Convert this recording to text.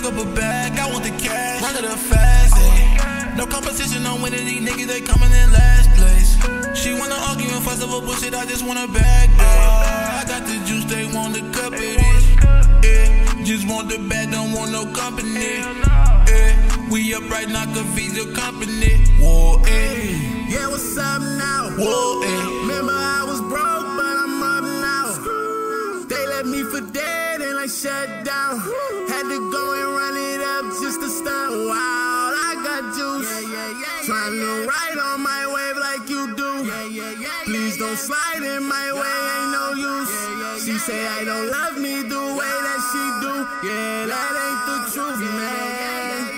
fuck up a bag, I want the cash. Run to the fast, ayy. No competition, I'm winning these niggas, they coming in last place. She wanna argue and fuss over bullshit, I just want a bag, I got the juice, they want the cup of this. Yeah, just want the bag, don't want no company. Yeah, we up right now, cause feed your company. Whoa, eh. Yeah, what's up now? Whoa, eh. Remember I was broke, but I'm up now. They left me for dead and like shut down. Had to go and run it up just to stun. Wow, I got juice. Trying to ride on my wave like you do. Please don't slide in my way, ain't no use. She say I don't love me the way that she do. Yeah, that ain't the truth, man.